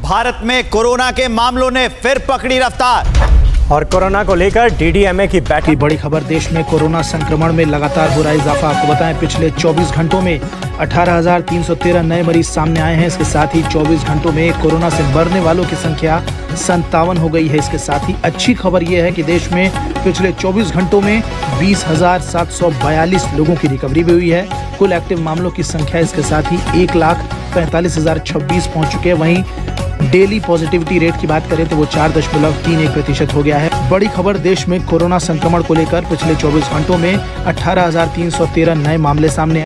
भारत में कोरोना के मामलों ने फिर पकड़ी रफ्तार और कोरोना को लेकर डीडीएमए की बैठक। बड़ी खबर, देश में कोरोना संक्रमण में लगातार हो रहा इजाफा। आपको बताएं, पिछले 24 घंटों में 18,313 नए मरीज सामने आए हैं। इसके साथ ही 24 घंटों में कोरोना से मरने वालों की संख्या 57 हो गई है। इसके साथ ही अच्छी खबर यह है कि देश में पिछले 24 घंटों में 20,742 लोगों की रिकवरी भी हुई है। कुल एक्टिव मामलों की संख्या इसके साथ ही 1,45,026 पहुंच चुके हैं। वहीं डेली पॉजिटिविटी रेट की बात करें तो वो 4.31% हो गया है। बड़ी खबर, देश में कोरोना संक्रमण को लेकर पिछले 24 घंटों में 18,313 नए मामले सामने